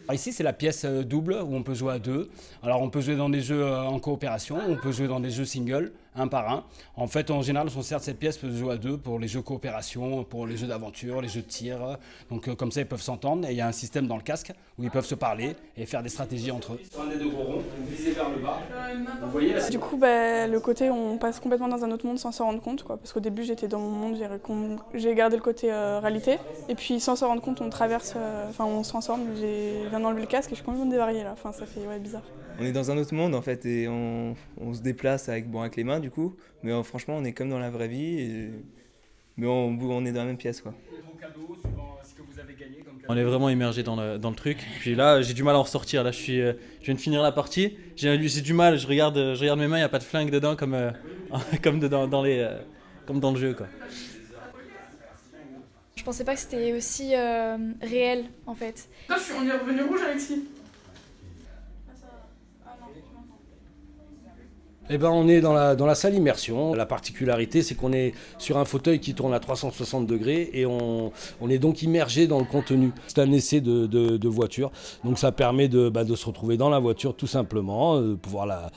Alors ici, c'est la pièce double où on peut jouer à deux. Alors on peut jouer dans des jeux en coopération, on peut jouer dans des jeux single, un par un. En fait, en général, on sert de cette pièce pour jouer à deux pour les jeux coopération, pour les jeux d'aventure, les jeux de tir. Donc comme ça, ils peuvent s'entendre et il y a un système dans le casque où ils peuvent se parler et faire des stratégies entre eux. Sur un des deux gros ronds, vous visez vers le bas. Vous voyez là. Du coup, le côté on passe complètement dans un autre monde sans s'en rendre compte, quoi. Parce qu'au début, j'étais dans mon monde, j'ai gardé le côté réalité. Et puis sans s'en rendre compte, on traverse, on se transforme. Je viens d'enlever le casque et je suis complètement dévariée là. Enfin, ça fait bizarre. On est dans un autre monde en fait et on se déplace avec les mains du coup. Mais franchement, on est comme dans la vraie vie. Mais on est dans la même pièce, quoi. On est vraiment immergé dans le truc. Puis là, j'ai du mal à en ressortir. Là, je viens de finir la partie. J'ai du mal. Je regarde mes mains. Il n'y a pas de flingue dedans comme comme dans le jeu, quoi. Je pensais pas que c'était aussi réel, en fait. Là, on est revenu rouge, Alexis. Eh ben, on est dans la salle immersion. La particularité, c'est qu'on est sur un fauteuil qui tourne à 360 degrés et on est donc immergé dans le contenu. C'est un essai de voiture, donc ça permet de se retrouver dans la voiture tout simplement, de pouvoir,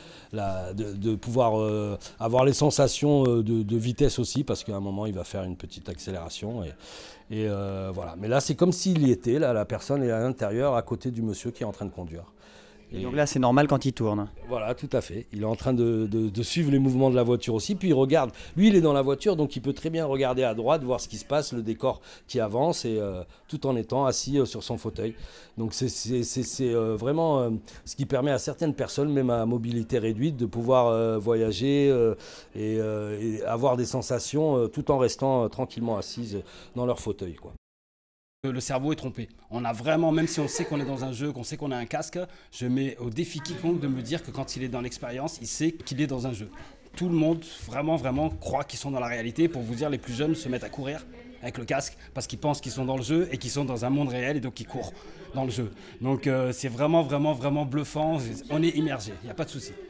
avoir les sensations de vitesse aussi, parce qu'à un moment, il va faire une petite accélération. Et voilà. Mais là, c'est comme s'il y était, là, la personne est à l'intérieur, à côté du monsieur qui est en train de conduire. Et donc là, c'est normal quand il tourne. Voilà, tout à fait. Il est en train de suivre les mouvements de la voiture aussi. Puis il regarde. Lui, il est dans la voiture, donc il peut très bien regarder à droite, voir ce qui se passe, le décor qui avance, et tout en étant assis sur son fauteuil. Donc c'est vraiment ce qui permet à certaines personnes, même à mobilité réduite, de pouvoir voyager et avoir des sensations tout en restant tranquillement assises dans leur fauteuil, quoi. Le cerveau est trompé. On a vraiment, même si on sait qu'on est dans un jeu, qu'on sait qu'on a un casque, je mets au défi quiconque de me dire que quand il est dans l'expérience, il sait qu'il est dans un jeu. Tout le monde, vraiment, croit qu'ils sont dans la réalité. Pour vous dire, les plus jeunes se mettent à courir avec le casque parce qu'ils pensent qu'ils sont dans le jeu et qu'ils sont dans un monde réel et donc ils courent dans le jeu. Donc c'est vraiment bluffant. On est immergé, il n'y a pas de souci.